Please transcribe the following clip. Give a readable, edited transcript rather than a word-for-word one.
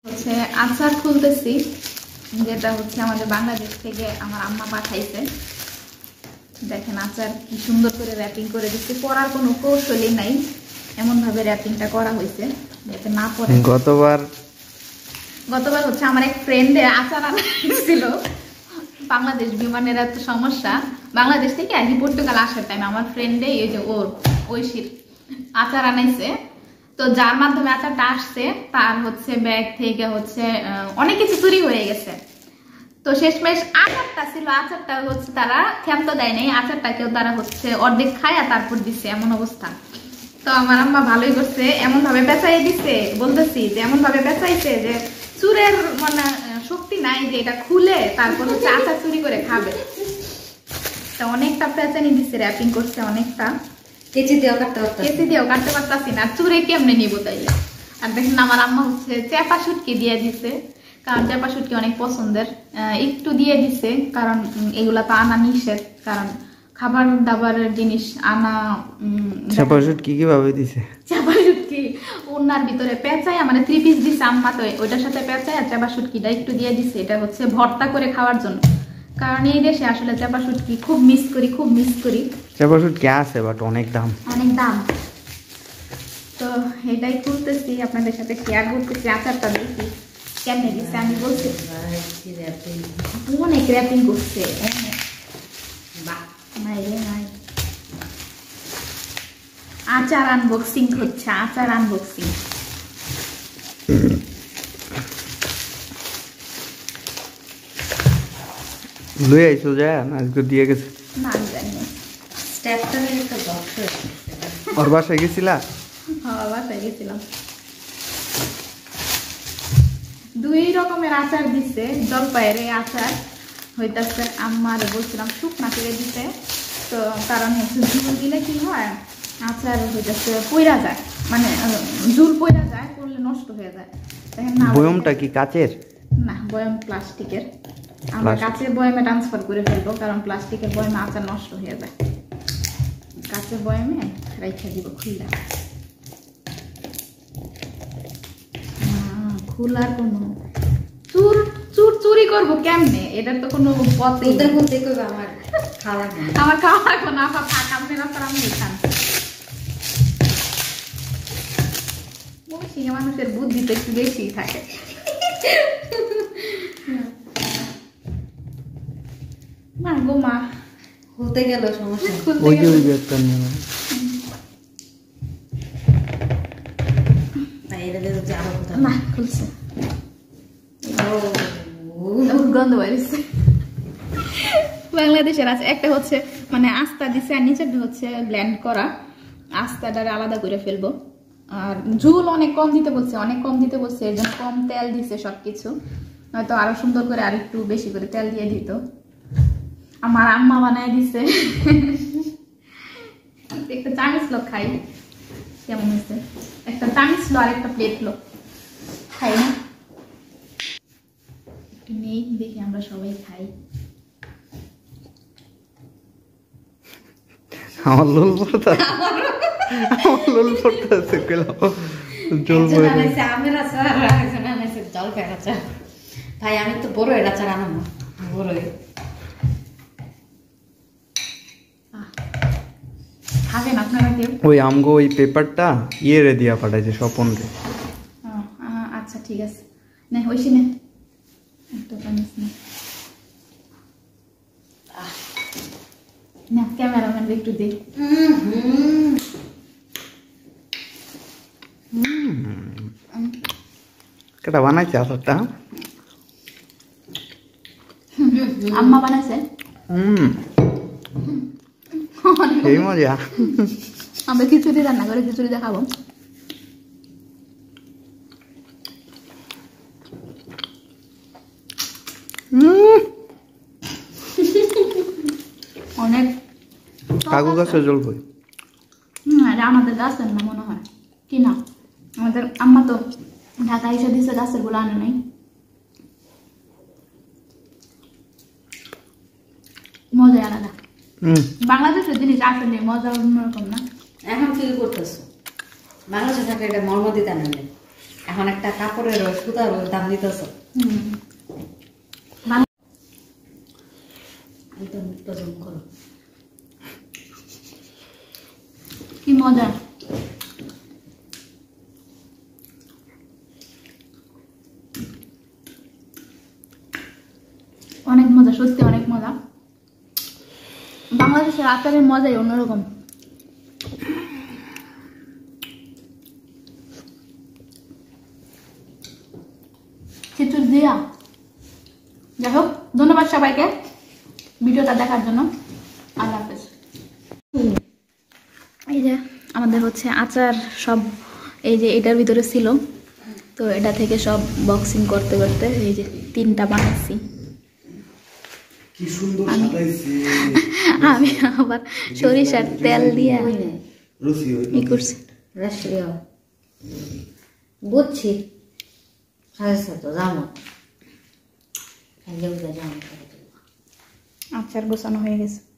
হচ্ছে আচার খুলতেছি, যেটা হচ্ছে আমাদের বাংলাদেশ থেকে আমার আম্মা পাঠাইছে। দেখেন আচার কি সুন্দর করে র্যাপিং করে দিচ্ছে, পরার কোনো কৌশলই নাই, এমন ভাবে র্যাপিংটা করা হয়েছে যাতে না পড়ে। গতবার হচ্ছে আমার এক ফ্রেন্ডের আচার আনছিল, বাংলাদেশ বিমানের এত সমস্যা, বাংলাদেশ থেকে আর কি পর্তুগাল আসার টাইম আমার ফ্রেন্ডে এই যে ওর ঐশীর আচার আনাইছে। তো যার মাধ্যমে আচারটা আসছে তার হচ্ছে ব্যাগ থেকে হচ্ছে অনেক কিছু চুরি হয়ে গেছে। তো শেষমেশ আচারটা ছিল, আচারটা হচ্ছে তারা ক্ষান্ত দেয় নাই, আচারটাকেও তারা হচ্ছে অর্ধেক খায় আর তারপর দিচ্ছে, এমন অবস্থা। তো আমার আম্মা ভালোই করছে, এমন ভাবে পেঁচাই দিচ্ছে, বলতেছি যে এমন ভাবে পেঁচাইছে যে চুরের মানে শক্তি নাই যে এটা খুলে তারপর হচ্ছে আচার চুরি করে খাবে। তো অনেকটা পেঁচানি দিচ্ছে, র্যাপিং করছে অনেকটা, কেচি দিয়েও কাটতে পারতাছি না, চুরে কেমনে নিব তাইলে। আর দেখেন আমার আম্মা হচ্ছে চেপা শুটকি দিয়ে দিছে, কারণ চেপা শুটকি অনেক পছন্দের, একটু দিয়ে দিছে কারণ এগুলা তো আনা নিষেধ, কারণ খাবার দাবারের জিনিস আনা। চেপা শুটকি কিভাবে দিছে? চেপা শুটকি ওনার ভিতরে পেঁচায় মানে 3 পিস দিছে আম্মা, তো ওইটার সাথে পেঁচায় আর চেপা শুটকিটা একটু দিয়ে দিছে, এটা হচ্ছে ভর্তা করে খাওয়ার জন্য। কারণ এই দেশে আসলে চেপা শুটকি খুব মিস করি। চেপা শুটকি আছে বাট অনেক দাম। তো এটাই খুলতেছি, আপনাদের সাথে শেয়ার করতেছি। আচারটা দেখি কেমনে দিচ্ছে, আমি বলছি অনেক র্যাপিং করছে, আচার আনবক্সিং হচ্ছে, আচার আনবক্সিং। লই আইছো যায় না, আজকে দিয়ে গেছে না আমি জানি না। ওর বাসায় গেছিলা? হ্যাঁ বাসায় গেছিলাম। 2 রকমের আচার দিছে, জলপাইয়ের আচার হইতাছে, আম্মার বলছিলাম শুকনা করে দিতে, তো কারণ হচ্ছে ঝুল দিলে কি হয় আচার হইতাছে পইরা যায়, মানে ঝুল পইরা যায়, পড়লে নষ্ট হয়ে যায়। বয়মটা কি কাচের? না, বয়ম প্লাস্টিকের। আমরা কাচের বয়মে ট্রান্সফার করে ফেলবো, কারণ প্লাস্টিকের বয়মে আচার নষ্ট হয়ে যায়। কাচের বয়মে রাইখা দিব খুইলা। খোলার কোনো চুরি করবো কেমনে, এটার তো কোনো পথই আমার খাওয়া লাগবো না, আমি খান। মানুষের বুদ্ধি তো একটু বেশি থাকে। না গো মা, হতে গেল সমস্যা, না খুলছে গন্ধ বাড়িছে। বাংলাদেশের আছে একটা হচ্ছে মানে আস্তা দিছে আর নিচেরটা হচ্ছে ব্লেন্ড করা, আস্তাটারে আলাদা করে ফেলবো। আর ঝুল অনেক কম দিতে বলছে, এর জন্য কম তেল দিছে সবকিছু, হয়তো আরো সুন্দর করে আর একটু বেশি করে তেল দিয়ে দিত। আমার আম্মা বানায় দিছে। একটা চামিচ লো খাই কেমন হয়েছে, একটা চামিচ লো আর একটা প্লেট লো খাই না, একটু নেই দেখি আমরা সবাই খাই। আমার লোল পড়তা আছে জল ভাই আমি তো বড় আচার আনবো, বড় খাবেন আপনারা কেউ? ওই আমগো ওই পেপারটা ইয়ে দিয়া পাঠাইছে স্বপন রে। আচ্ছা ঠিক আছে, নে হইছি নে একটা চামচ নে। না ক্যামেরাম্যান একটু দে। কেটা বানাইছে আচারটা? আম্মা বানাইছে। এই মজা। আমরা খিচুড়ি রান্না করে খিচুড়ি দেখাবো। অনেক কাকু গাছের জল বই। এটা আমাদের গাছের না মনে হয়, কি না আমাদের আম্মা তো ঢাকা এসে দিছে, গাছের গুলো আনে নাই। মজা আলাদা, বাংলাদেশের জিনিস আসলে মজা অন্যরকম না। এখন ফিল করতেছো বাংলাদেশে থাকলে এটা মর্ম দিতে না। এখন একটা কাপড়ের সুতার দাম দিতেছ একদম প্রজম করো। কি মজা। অনেক মজা, সত্যি অনেক মজা। বাংলাদেশের আচারের মজাই অন্যরকম। খিচুড়ি দিয়া। যাই হোক, ধন্যবাদ সবাইকে ভিডিওটা দেখার জন্য। আল্লাহ হাফেজ। এই যে আমাদের হচ্ছে আচার সব এই যে এটার ভিতরে ছিল, তো এটা থেকে সব বক্সিং করতে করতে এই যে 3টা বানাচ্ছি। কি সুন্দর সাজাইছে। আমি আবার সরিষার তেল দিয়ে রুচি ই করছি। রাষ্ট্রীয় বুঝছি সাজেছে তো জানো আচার গোছানো হয়ে গেছে।